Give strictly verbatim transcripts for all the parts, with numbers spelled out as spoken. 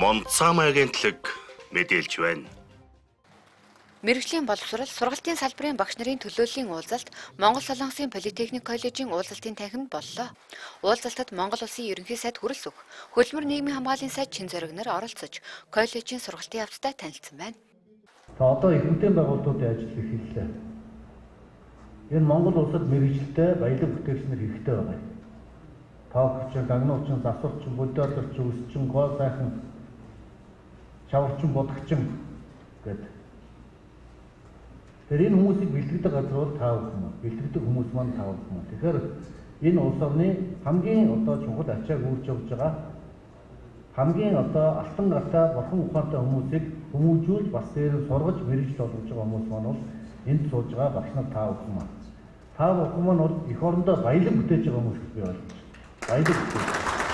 Монцам агентлаг мэдээлж байна. Мэргэжлийн боловсрол сургалтын салбарын багш нарын төлөөллийн уулзалт Монгол Солонгосын Политехник коллежийн уулзалтын танхимд боллоо. Уулзалтад Монгол Улсын ерөнхий сайд хүрэлцэх, хөлбөр нийгмийн хамгааллын сайд Чин Зориг нар оролцож, коллежийн сургалтын явцтай танилцсан байна. За одоо их хүнтэй байгууллагуудын ажил эхэллээ. Энэ Монгол улсад мэргэжилтэй баялаг бүтээгчнэр хэрэгтэй байгаа. Тоогч, гагнуучин, засварчин, бодиодорч, үсчин, гоо сайхан, чаварчин, бодгочин гэдэг. Тэр энэ хүмүүсийг бэлтгэдэг газар бол таа бүхэн. Бэлтгэдэг хүмүүс маань таа бүхэн. Тэгэхээр энэ улс орны хамгийн одоо чухал ачааг үүрч явж байгаа хамгийн одоо алтан гартай бурхан ухаантай хүмүүсийг хүмүүжүүл бас дээр сургаж мэрэгжил болгож байгаа хүмүүс маань бол энд сууж байгаа багш нар таа бүхэн маань. Таа бүхэн маань бол эх орондоо баялаг бүтээж байгаа хүмүүс гэж би ойлгож байна. Баялаг бүтээж.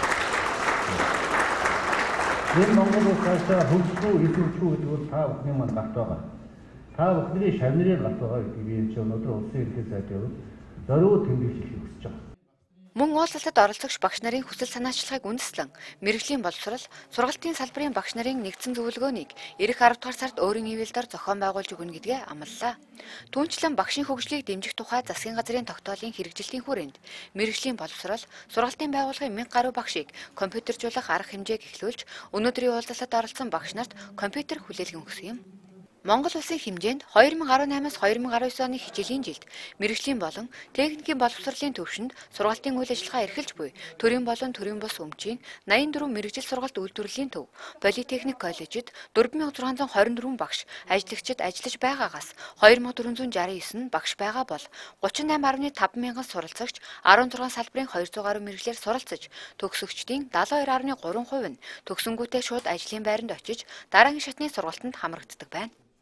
Энэ Монгол улс цаашаа хөгжлөө эзэмшүү гэдэг бол таа бүхний маань гарт байгаа. Та бүхний шавнырын гарт байгаа гэдгийг би энэ өнөөдөр улсын ерөнхий сайдын зориуд тэмдэглэж хүсэж байгаа. Мөн уулзалтад оролцогч багш нарын хүсэл санаачлагыг үндэслэн мэргэжлийн боловсрол сургалтын салбарын багш нарын нэгдсэн зөвлөгөөнийг эх арав дахь сард өөрийн ивэлдээр зохион байгуулж өгнө гэдгээ амлалаа. Түүнчлэн багшийн хөгжлийг дэмжих тухай засгийн газрын тогтоолын хэрэгжилтийн хүрээнд мэргэжлийн боловсрол сургалтын байгууллагын мянга гаруй багшийг компьютержуулах арга хэмжээг эхлүүлж өнөөдрийн уулзалтад оролцсон багш нарт компьютер хүлээлгэн өгсөн юм. Монгол улсын хэмжээнд хоёр мянга арван наймаас хоёр мянга арван девять оны хичээлийн жилд мэргэжлийн болон техникийн боловсролын төвшөнд сургалтын үйл ажиллагаа эрхэлж буй төрийн болон төрийн бус өмчийн найман дөрвөн мэргэжил сургалт үйлдвэрлэлийн төв Политехник коллежид дөрвөн мянга зургаан зуун хорин дөрвөн багш ажлагчид ажиллаж байгаагаас хоёр мянга дөрвөн зуун шестьдесят девять багш байгаа бол гучин найман гаруй таван мянган суралцагч арван зургаан салбарын хоёрдугаар гаруй мэргэжлэр суралцаж төгсөгчдийн дагалдаа хоёр гаруй гурван хувь нь төгсөнгүүтээ шууд ажлын байранд очиж дараагийн шатны сургалтанд хамрагддаг байна.